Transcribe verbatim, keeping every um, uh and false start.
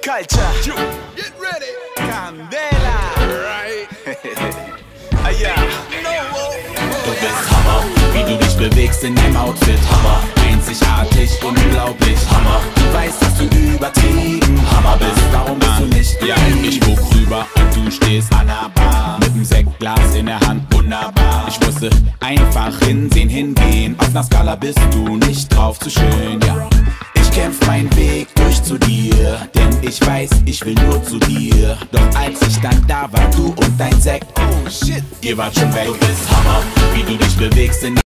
culture. Get ready. Candela. Right. Ah ja. Du bist Hammer, wie du dich bewegst in deinem Outfit. Hammer, einzigartig, unglaublich. Hammer, du weißt, dass du übertrieben Hammer bist. Darum bist du nicht ja, ich guck rüber und du stehst an der Bar mit dem Sektglas in der Hand, wunderbar. Ich musste einfach hinsehen, hingehen. Auf einer Skala bist du nicht drauf zu schön, ja. Ich kämpf meinen Weg durch zu dir, denn ich weiß, ich will nur zu dir. Doch als ich dann da war, du und dein Sekt, oh shit, ihr wart schon weg. Du bist Hammer, wie du dich bewegst in